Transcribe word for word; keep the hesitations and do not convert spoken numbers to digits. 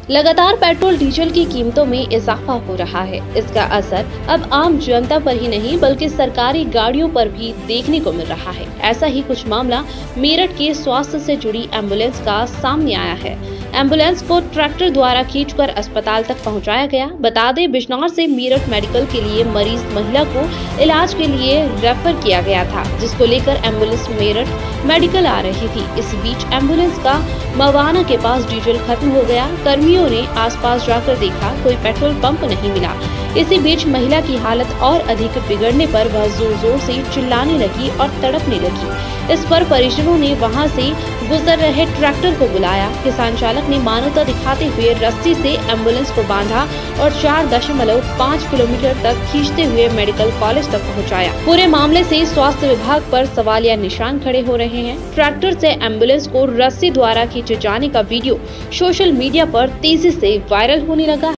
लगातार petrol diesel की कीमतों में इजाफा हो रहा है। इसका असर अब आम जनता पर ही नहीं बल्कि सरकारी गाड़ियों पर भी देखने को मिल रहा है। ऐसा ही कुछ मामला मेरठ के स्वास्थ्य से जुड़ी एम्बुलेंस का सामने आया है। एम्बुलेंस को ट्रैक्टर द्वारा खींचकर अस्पताल तक पहुंचाया गया। बता दें, बिजनौर से मेरठ मेडिकल के लिए मरीज महिला को इलाज के लिए रेफर किया गया था, जिसको लेकर एम्बुलेंस मेरठ मेडिकल आ रही थी। इस बीच एम्बुलेंस का मवाना के पास डीजल खत्म हो गया। कर्मियों ने आसपास जाकर देखा, कोई पेट्रोल पंप नहीं मिला। इसी बीच महिला की हालत और अधिक बिगड़ने पर वह जोर जोर से चिल्लाने लगी और तड़पने लगी। इस पर परिजनों ने वहां से गुजर रहे ट्रैक्टर को बुलाया। किसान चालक ने मानवता दिखाते हुए रस्सी से एम्बुलेंस को बांधा और चार दशमलव पाँच किलोमीटर तक खींचते हुए मेडिकल कॉलेज तक पहुंचाया। पूरे मामले से स्वास्थ्य विभाग पर सवालिया निशान खड़े हो रहे हैं। ट्रैक्टर से एम्बुलेंस को रस्सी द्वारा खींचे जाने का वीडियो सोशल मीडिया पर तेजी से वायरल होने लगा।